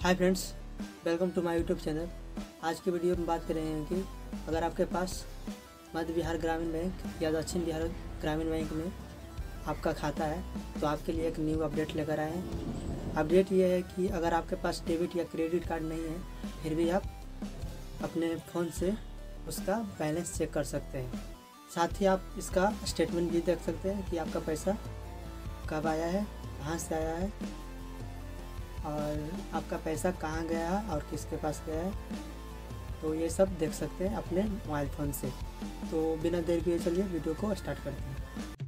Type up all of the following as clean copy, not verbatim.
Hi friends, welcome to my YouTube channel. आज की video में बात कर रहे हैं कि अगर आपके पास मध्य बिहार ग्रामीण बैंक या दक्षिण बिहार ग्रामीण बैंक में आपका खाता है तो आपके लिए एक न्यू अपडेट लेकर आए हैं। अपडेट ये है कि अगर आपके पास डेबिट या क्रेडिट कार्ड नहीं है फिर भी आप अपने फ़ोन से उसका बैलेंस चेक कर सकते हैं। साथ ही आप इसका स्टेटमेंट भी देख सकते हैं कि आपका पैसा कब आया है, कहाँ से आया है और आपका पैसा कहाँ गया है और किसके पास गया है, तो ये सब देख सकते हैं अपने मोबाइल फ़ोन से। तो बिना देर किए चलिए वीडियो को स्टार्ट करते हैं।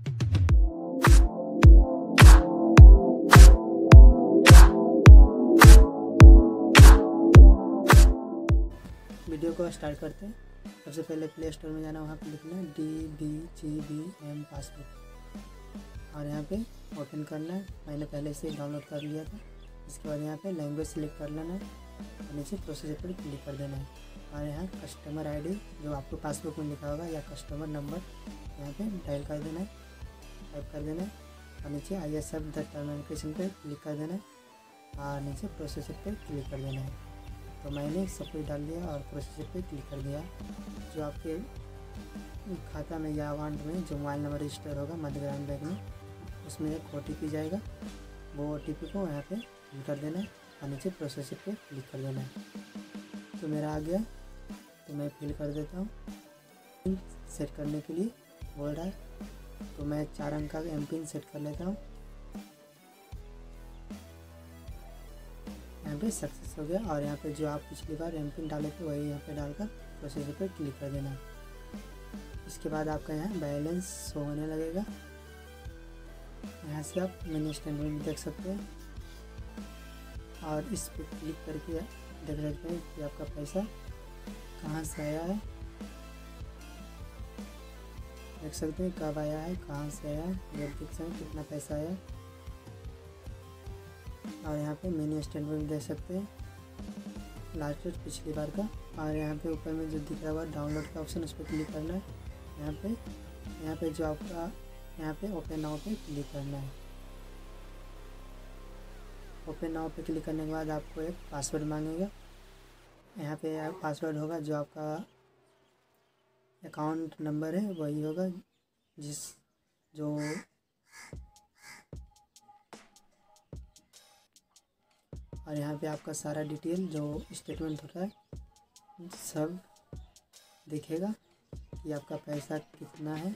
वीडियो को स्टार्ट करते हैं। सबसे पहले प्ले स्टोर में जाना, वहाँ पे लिखना है DBGBM पासबुक और यहाँ पे ओपन करना है। मैंने पहले से डाउनलोड कर लिया था। इसके बाद यहाँ पे लैंग्वेज सेलेक्ट कर लेना है और नीचे प्रोसीजर पर क्लिक कर देना है और यहाँ कस्टमर आईडी जो आपको पासबुक में लिखा होगा या कस्टमर नंबर यहाँ पे डायल कर देना है, टाइप कर देना है और नीचे ISF द टर्मिनेशन पे क्लिक कर देना है और नीचे प्रोसीजर पे क्लिक कर देना है। तो मैंने सब कुछ डाल दिया और प्रोसीजर पे क्लिक कर दिया। जो आपके खाता में या अकाउंट में जो मोबाइल नंबर रजिस्टर होगा मध्य ग्रामीण बैंक में, उसमें एक OTP जाएगा। वो OTP को यहाँ पे फिल कर देना है और नीचे प्रोसेसर पे क्लिक कर देना है। तो मेरा आ गया, तो मैं फिल कर देता हूँ। पिन सेट करने के लिए बोल रहा है, तो मैं 4 अंक का MPIN सेट कर लेता हूँ। यहाँ पे सक्सेस हो गया और यहाँ पे जो आप पिछली बार MPIN डाले थे वही यहाँ पे डालकर प्रोसेसर पे क्लिक कर देना है। इसके बाद आपका यहाँ बैलेंस शो होने लगेगा। यहाँ से आप मिनी स्टेटमेंट देख सकते हैं और इस पर क्लिक करके देख सकते हैं कि आपका पैसा कहाँ से आया है। देख सकते हैं कब आया है, कहाँ से आया है, ये देख सकते हैं कितना पैसा आया और यहाँ पे मिनी स्टेटमेंट देख सकते हैं लास्ट पिछली बार का। और यहाँ पे ऊपर में जो दिख रहा है डाउनलोड का ऑप्शन, उस पर क्लिक करना है। यहाँ पे जो आपका यहाँ पे ओपन नाउ पे क्लिक करना है। ओपन नाउ पे क्लिक करने के बाद आपको एक पासवर्ड मांगेगा। यहाँ पे पासवर्ड होगा जो आपका अकाउंट नंबर है वही होगा, जो और यहाँ पे आपका सारा डिटेल जो स्टेटमेंट होता है सब दिखेगा कि आपका पैसा कितना है,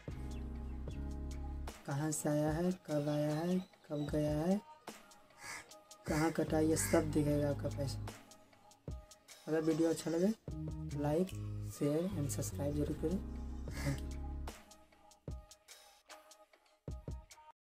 कहाँ से आया है, कब आया है, कब गया है, कहाँ कटा, ये सब दिखेगा आपका पैसा। अगर वीडियो अच्छा लगे लाइक, शेयर एंड सब्सक्राइब जरूर करें। Thank you.